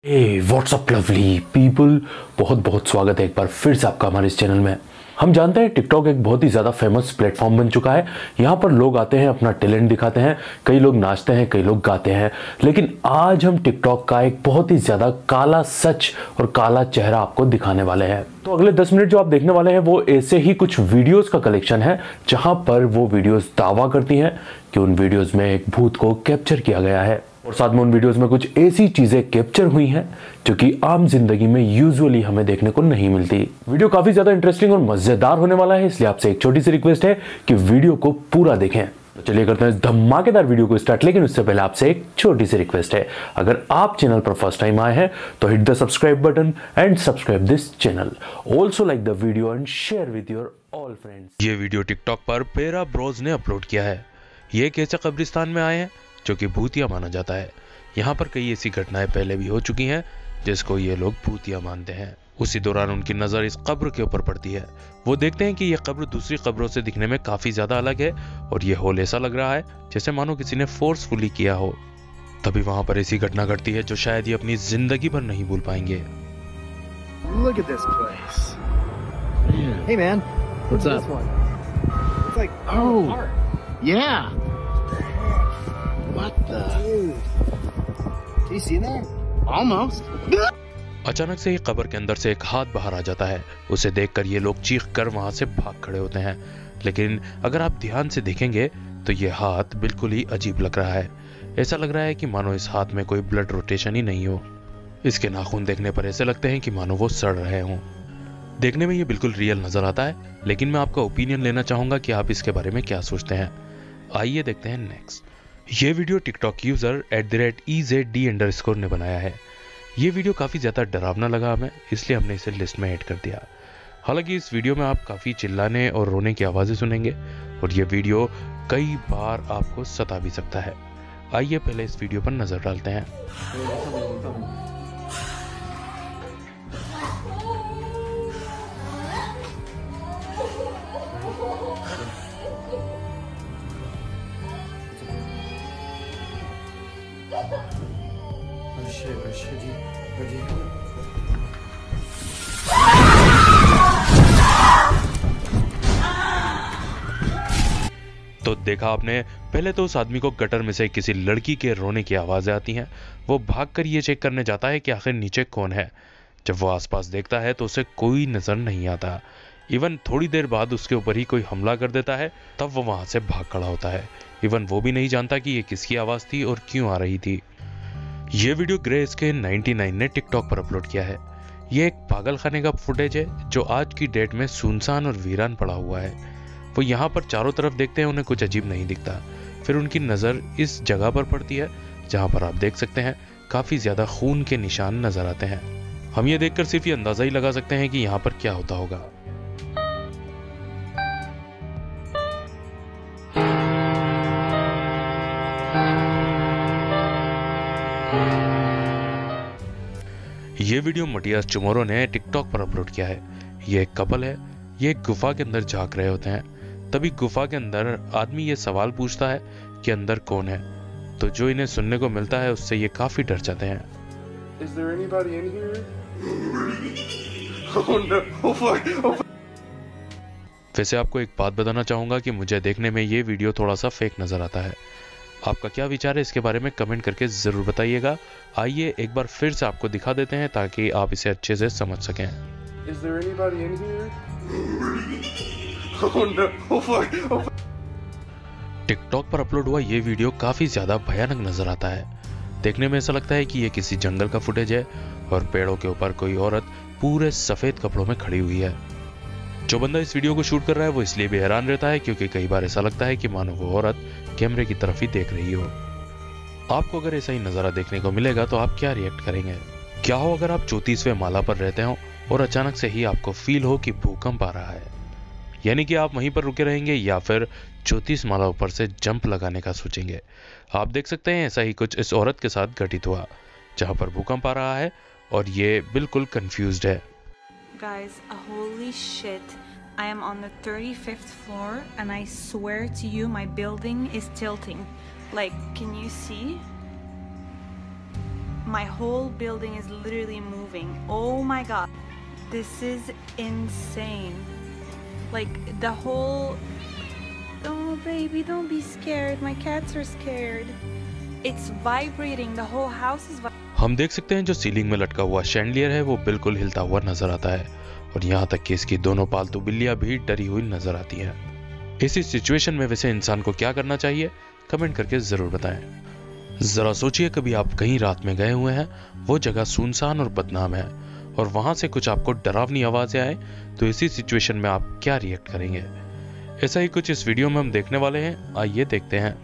हे WhatsApp lovely people, बहुत बहुत स्वागत है एक बार फिर से आपका हमारे इस चैनल में। हम जानते हैं टिकटॉक एक बहुत ही ज़्यादा फेमस प्लेटफॉर्म बन चुका है। यहाँ पर लोग आते हैं, अपना टैलेंट दिखाते हैं, कई लोग नाचते हैं, कई लोग गाते हैं। लेकिन आज हम टिकटॉक का एक बहुत ही ज़्यादा काला सच और काला चेहरा आपको दिखाने वाले हैं। तो अगले 10 मिनट जो आप देखने वाले हैं वो ऐसे ही कुछ वीडियोस का कलेक्शन है, जहां पर वो वीडियोस दावा करती हैं कि उन वीडियोस में एक भूत को कैप्चर किया गया है और साथ में उन वीडियोस में कुछ ऐसी चीजें कैप्चर हुई हैं जो कि आम जिंदगी में यूजुअली हमें देखने को नहीं मिलती। वीडियो काफी ज्यादा इंटरेस्टिंग और मजेदार होने वाला है, इसलिए आपसे एक छोटी सी रिक्वेस्ट है कि वीडियो को पूरा देखें। तो चलिए करते हैं इस धमाकेदार वीडियो को स्टार्ट। लेकिन उससे पहले आपसे एक छोटी सी रिक्वेस्ट है, अगर आप चैनल पर फर्स्ट टाइम आए हैं तो hit the subscribe button and subscribe this channel. Also like the video and share with your all friends. ये वीडियो टिकटॉक पर पेरा ब्रोज ने अपलोड किया है। ये एक ऐसे कब्रिस्तान में आए हैं जो कि भूतिया माना जाता है। यहाँ पर कई ऐसी घटनाएं पहले भी हो चुकी हैं जिसको ये लोग भूतिया मानते हैं। उसी दौरान उनकी नजर इस कब्र के ऊपर पड़ती है। वो देखते हैं कि यह कब्र दूसरी कब्रों से दिखने में काफी ज्यादा अलग है और ये होल ऐसा लग रहा है जैसे मानो किसी ने फोर्सफुली किया हो। तभी वहां पर ऐसी घटना घटती है जो शायद ये अपनी जिंदगी भर नहीं भूल पाएंगे। Look at this place. Hey man, What's this up? one? It's like Oh. art. Yeah. What the? Dude. Do you see that? Almost. अचानक से ही कब्र के अंदर से एक हाथ बाहर आ जाता है। उसे देखकर ये लोग चीख कर वहां से भाग खड़े होते हैं। लेकिन अगर आप ध्यान से देखेंगे तो ये हाथ बिल्कुल ही अजीब लग रहा है। ऐसा लग रहा है कि मानो इस हाथ में कोई ब्लड रोटेशन ही नहीं हो। इसके नाखून देखने पर ऐसे लगते हैं कि मानो वो सड़ रहे हों। देखने में ये बिल्कुल रियल नजर आता है, लेकिन मैं आपका ओपिनियन लेना चाहूंगा कि आप इसके बारे में क्या सोचते हैं। आइए देखते हैं नेक्स्ट। ये वीडियो टिकटॉक यूजर @EZD_ ने बनाया है। ये वीडियो काफी ज्यादा डरावना लगा हमें, इसलिए हमने इसे लिस्ट में ऐड कर दिया। हालांकि इस वीडियो में आप काफी चिल्लाने और रोने की आवाजें सुनेंगे और ये वीडियो कई बार आपको सता भी सकता है। आइए पहले इस वीडियो पर नजर डालते हैं। Oh shit, you तो देखा आपने, पहले तो उस आदमी को गटर में से किसी लड़की के रोने की आवाजें आती हैं। वो भागकर ये चेक करने जाता है कि आखिर नीचे कौन है। जब वो आसपास देखता है तो उसे कोई नजर नहीं आता। इवन थोड़ी देर बाद उसके ऊपर ही कोई हमला कर देता है, तब वो वहां से भाग खड़ा होता है। इवन वो भी नहीं जानता कि ये किसकी आवाज थी और क्यों आ रही थी। ये वीडियो ग्रेस्के 99 ने टिकटॉक पर अपलोड किया है। ये एक पागल खाने का फुटेज है जो आज की डेट में सुनसान और वीरान पड़ा हुआ है। वो यहाँ पर चारों तरफ देखते हैं, उन्हें कुछ अजीब नहीं दिखता। फिर उनकी नज़र इस जगह पर पड़ती है जहाँ पर आप देख सकते हैं काफ़ी ज़्यादा खून के निशान नज़र आते हैं। हम ये देखकर सिर्फ ये अंदाज़ा ही लगा सकते हैं कि यहाँ पर क्या होता होगा। ये वीडियो मटियास चुमोरो ने टिकटॉक पर अपलोड किया है। ये एक कपल है, ये एक गुफा के अंदर झांक रहे होते हैं। तभी गुफा के अंदर आदमी ये सवाल पूछता है कि अंदर कौन है। तो जो इन्हें सुनने को मिलता है उससे ये काफी डर जाते हैं। Is there anybody in here? Oh no! Oh fuck! Oh fuck! वैसे आपको एक बात बताना चाहूंगा कि मुझे देखने में ये वीडियो थोड़ा सा फेक नजर आता है। आपका क्या विचार है इसके बारे में कमेंट करके जरूर बताइएगा। आइए एक बार फिर से आपको दिखा देते हैं ताकि आप इसे अच्छे से समझ सकें। Is there anybody in here? Oh no! Oh fuck! Oh fuck! TikTok पर अपलोड हुआ ये वीडियो काफी ज्यादा भयानक नजर आता है। देखने में ऐसा लगता है कि ये किसी जंगल का फुटेज है और पेड़ों के ऊपर कोई औरत पूरे सफेद कपड़ों में खड़ी हुई है। जो बंदा इस वीडियो को शूट कर रहा है वो इसलिए भी हैरान रहता है क्योंकि कई बार ऐसा लगता है कि मानो वो औरत कैमरे की तरफ ही देख रही हो। आपको अगर ऐसा ही नजारा देखने को मिलेगा तो आप क्या रिएक्ट करेंगे? क्या हो अगर आप 34वें माला पर रहते हो और अचानक से ही आपको फील हो कि भूकंप आ रहा है? यानी कि आप वहीं पर रुके रहेंगे या फिर 34 माला ऊपर से जंप लगाने का सोचेंगे? आप देख सकते हैं ऐसा ही कुछ इस औरत के साथ घटित हुआ, जहां पर भूकंप आ रहा है और ये बिल्कुल कंफ्यूज्ड है। Guys, holy shit. I am on the 35th floor and I swear to you my building is tilting. Like, can you see? My whole building is literally moving. Oh my god. This is insane. Like the whole... Oh baby, don't be scared. My cats are scared. It's vibrating. The whole house is vibrating. हम देख सकते हैं जो ceiling में लटका हुआ chandelier है वो बिल्कुल हिलता हुआ नजर आता है और यहाँ तक कि इसकी दोनों पालतू बिल्लियां भी डरी हुई नजर आती हैं। इसी सिचुएशन में वैसे इंसान को क्या करना चाहिए, कमेंट करके जरूर बताएं। जरा सोचिए, कभी आप कहीं रात में गए हुए हैं, वो जगह सुनसान और बदनाम है और वहां से कुछ आपको डरावनी आवाजें आए, तो इसी सिचुएशन में आप क्या रिएक्ट करेंगे? ऐसा ही कुछ इस वीडियो में हम देखने वाले हैं, आइए देखते हैं।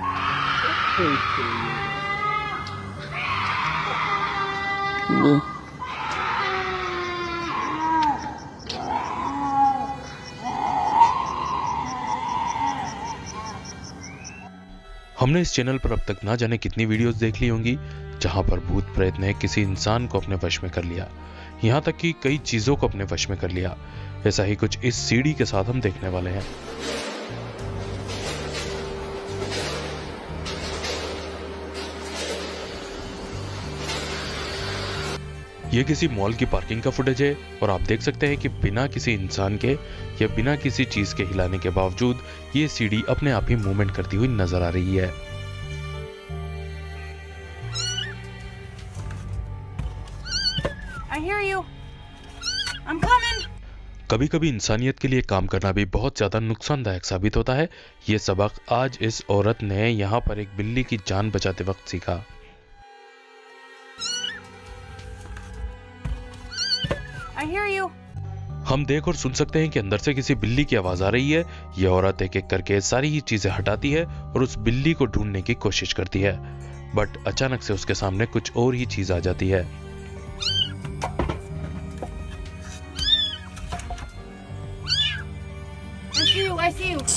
हमने इस चैनल पर अब तक ना जाने कितनी वीडियोस देख ली होंगी जहां पर भूत प्रेत ने किसी इंसान को अपने वश में कर लिया, यहां तक कि कई चीजों को अपने वश में कर लिया। ऐसा ही कुछ इस सीडी के साथ हम देखने वाले हैं। यह किसी मॉल की पार्किंग का फुटेज है और आप देख सकते हैं कि बिना किसी इंसान के या बिना किसी चीज के हिलाने के बावजूद ये सीढ़ी अपने आप ही मूवमेंट करती हुई नजर आ रही है। I hear you. I'm coming. कभी कभी इंसानियत के लिए काम करना भी बहुत ज्यादा नुकसानदायक साबित होता है। ये सबक आज इस औरत ने यहाँ पर एक बिल्ली की जान बचाते वक्त सीखा। I hear you. हम देख और सुन सकते हैं कि अंदर से किसी बिल्ली की आवाज आ रही है। यह औरत एक एक करके सारी ही चीजें हटाती है और उस बिल्ली को ढूंढने की कोशिश करती है, बट अचानक से उसके सामने कुछ और ही चीज आ जाती है। I see you.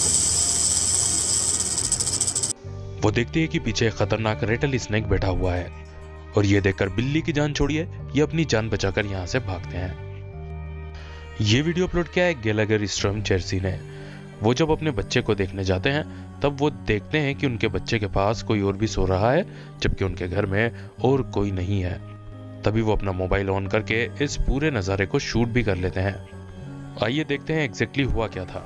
वो देखती है कि पीछे एक खतरनाक रेटल स्नेक बैठा हुआ है और ये देखकर बिल्ली की जान छोड़िए, ये अपनी जान बचाकर यहाँ से भागते हैं। ये वीडियो अपलोड किया है गैलागर स्ट्रॉम जर्सी ने। वो जब अपने बच्चे को देखने जाते हैं तब वो देखते हैं कि उनके बच्चे के पास कोई और भी सो रहा है जबकि उनके घर में और कोई नहीं है। तभी वो अपना मोबाइल ऑन करके इस पूरे नज़ारे को शूट भी कर लेते हैं। आइए देखते हैं एग्जैक्टली हुआ क्या था।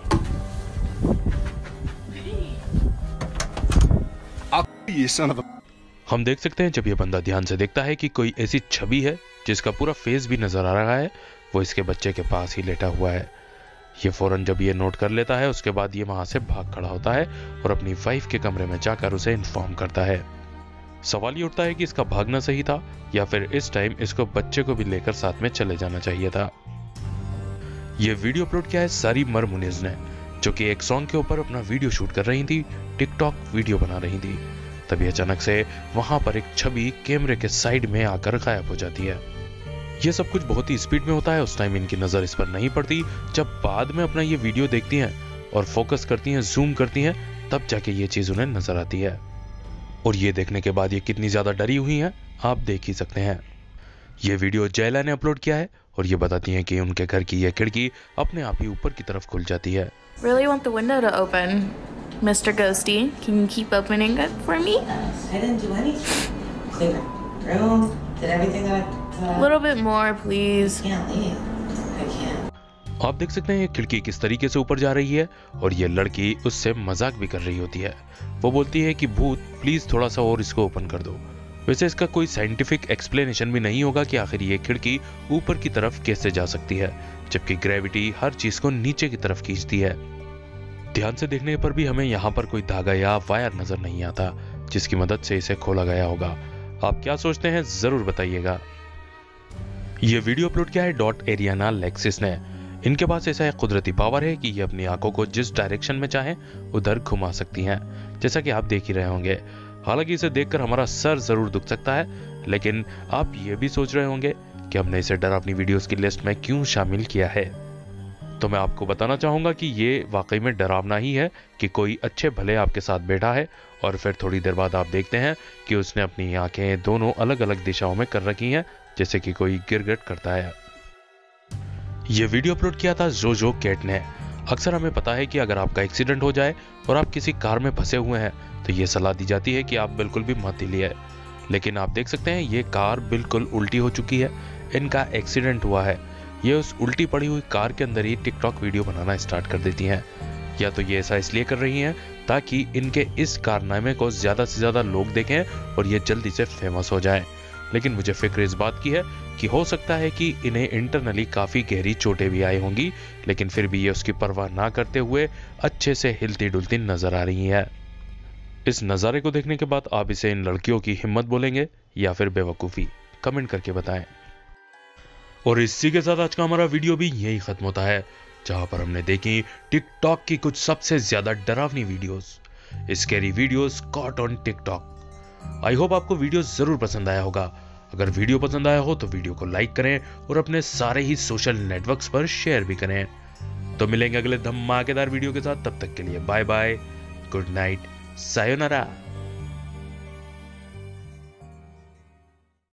You son of a... हम देख सकते हैं जब ये बंदा ध्यान से देखता है कि कोई ऐसी छवि है जिसका पूरा फेस भी नजर आ रहा है, वो इसके बच्चे के पास ही लेटा हुआ है। ये फौरन जब ये नोट कर लेता है उसके बाद ये वहां से भाग खड़ा होता है और अपनी वाइफ के कमरे में जाकर उसे इन्फॉर्म करता है। सवाल ये उठता है कि इसका भागना सही था या फिर इस टाइम इसको बच्चे को भी लेकर साथ में चले जाना चाहिए था। ये वीडियो अपलोड किया है सारी मर मुनीज ने, जो कि एक सॉन्ग के ऊपर अपना वीडियो शूट कर रही थी, टिकटॉक वीडियो बना रही थी। तभी अचानक से वहां पर एक छवि कैमरे के साइड में आकर गायब हो जाती है। यह सब कुछ बहुत ही स्पीड में होता है। उस टाइम इनकी नजर इस पर नहीं पड़ती। जब बाद में अपना ये वीडियो देखती हैं और फोकस करती हैं, जूम करती हैं, तब जाके ये चीज उन्हें नजर आती है। और ये देखने के बाद ये कितनी ज्यादा डरी हुई हैं आप देख ही सकते हैं। ये वीडियो जयला ने अपलोड किया है और ये बताती हैं कि उनके घर की यह खिड़की अपने आप ही ऊपर की तरफ खुल जाती है। Really want the window to open, Mr. Ghosty. Can you keep opening it for me? I didn't do anything. Cleaned the room, did everything that A little bit more, please. I can't leave. I can't. आप देख सकते हैं ये खिड़की किस तरीके से ऊपर जा रही है और ये लड़की उससे मजाक भी कर रही होती है। वो बोलती है कि भूत प्लीज थोड़ा सा और इसको ओपन कर दो। वैसे इसका कोई साइंटिफिक एक्सप्लेनेशन भी नहीं होगा कि आखिर ये खिड़की ऊपर की तरफ कैसे जा सकती है, जबकि ग्रेविटी हर चीज को नीचे की तरफ खींचती है। ध्यान से देखने पर भी हमें यहाँ पर कोई धागा या वायर नजर नहीं आता जिसकी मदद से इसे खोला गया होगा। आप क्या सोचते हैं जरूर बताइएगा। ये वीडियो अपलोड किया है डॉट एरियाना लेक्सिस ने। इनके पास ऐसा एक कुदरती पावर है कि ये अपनी आंखों को जिस डायरेक्शन में चाहे उधर घुमा सकती हैं, जैसा कि आप देख ही रहे होंगे। हालांकि इसे देखकर हमारा सर जरूर दुख सकता है, लेकिन आप ये भी सोच रहे होंगे कि हमने इसे डरावनी वीडियोस की लिस्ट में क्यों शामिल किया है। तो मैं आपको बताना चाहूंगा कि ये वाकई में डरावना ही है कि कोई अच्छे भले आपके साथ बैठा है और फिर थोड़ी देर बाद आप देखते हैं कि उसने अपनी आंखें दोनों अलग अलग दिशाओं में कर रखी हैं, जैसे कि कोई गिरगिट करता है। ये वीडियो अपलोड किया था जोजो कैट ने। अक्सर हमें पता है कि अगर आपका एक्सीडेंट हो जाए और आप किसी कार में फंसे हुए हैं तो ये सलाह दी जाती है कि आप बिल्कुल भी मत हिलिए, लेकिन आप देख सकते हैं ये कार बिल्कुल उल्टी हो चुकी है। इनका एक्सीडेंट हुआ है। ये उस उल्टी पड़ी हुई कार के अंदर ही टिकटॉक वीडियो बनाना स्टार्ट कर देती हैं। या तो ये ऐसा इसलिए कर रही हैं ताकि इनके इस कारनामे को ज़्यादा से ज़्यादा लोग देखें और ये जल्दी से फेमस हो जाएं। लेकिन मुझे फिक्र इस बात की है कि हो सकता है कि इन्हें इंटरनली काफ़ी गहरी चोटें भी आई होंगी, लेकिन फिर भी ये उसकी परवाह ना करते हुए अच्छे से हिलती डुलती नजर आ रही है। इस नज़ारे को देखने के बाद आप इसे इन लड़कियों की हिम्मत बोलेंगे या फिर बेवकूफ़ी? कमेंट करके बताएं। और इसी के साथ आज का हमारा वीडियो भी यही खत्म होता है, जहां पर हमने देखी टिकटॉक की कुछ सबसे ज्यादा डरावनी videos, scary videos caught on TikTok. I hope आपको वीडियो जरूर पसंद आया होगा। अगर वीडियो पसंद आया हो तो वीडियो को लाइक करें और अपने सारे ही सोशल नेटवर्क्स पर शेयर भी करें। तो मिलेंगे अगले धमाकेदार वीडियो के साथ, तब तक के लिए bye bye, good night, sayonara.